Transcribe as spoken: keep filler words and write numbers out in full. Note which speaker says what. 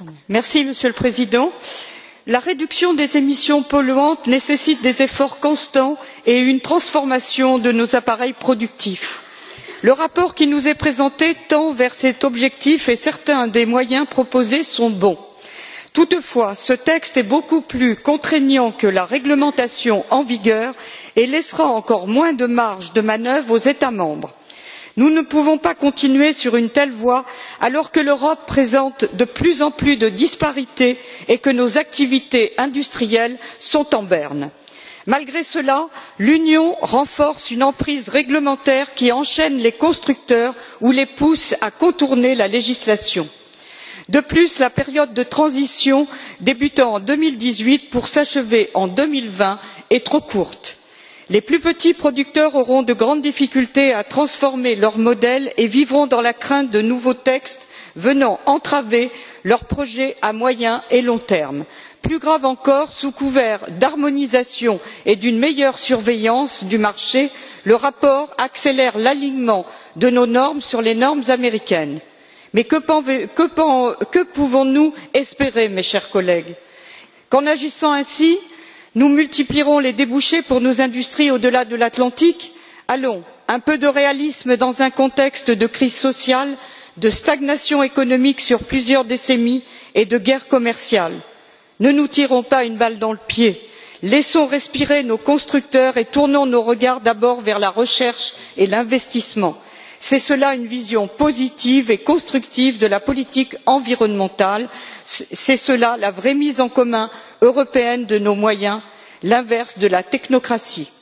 Speaker 1: Merci, Monsieur le Président. La réduction des émissions polluantes nécessite des efforts constants et une transformation de nos appareils productifs. Le rapport qui nous est présenté tend vers cet objectif et certains des moyens proposés sont bons. Toutefois, ce texte est beaucoup plus contraignant que la réglementation en vigueur et laissera encore moins de marge de manœuvre aux États membres. Nous ne pouvons pas continuer sur une telle voie alors que l'Europe présente de plus en plus de disparités et que nos activités industrielles sont en berne. Malgré cela, l'Union renforce une emprise réglementaire qui enchaîne les constructeurs ou les pousse à contourner la législation. De plus, la période de transition débutant en deux mille dix huit pour s'achever en deux mille vingt est trop courte. Les plus petits producteurs auront de grandes difficultés à transformer leur modèle et vivront dans la crainte de nouveaux textes venant entraver leurs projets à moyen et long terme. Plus grave encore, sous couvert d'harmonisation et d'une meilleure surveillance du marché, le rapport accélère l'alignement de nos normes sur les normes américaines. Mais que, que, que pouvons-nous espérer, mes chers collègues? Qu'en agissant ainsi, nous multiplierons les débouchés pour nos industries au-delà de l'Atlantique? Allons, un peu de réalisme dans un contexte de crise sociale, de stagnation économique sur plusieurs décennies et de guerre commerciale. Ne nous tirons pas une balle dans le pied. Laissons respirer nos constructeurs et tournons nos regards d'abord vers la recherche et l'investissement. C'est cela une vision positive et constructive de la politique environnementale, c'est cela la vraie mise en commun européenne de nos moyens, l'inverse de la technocratie.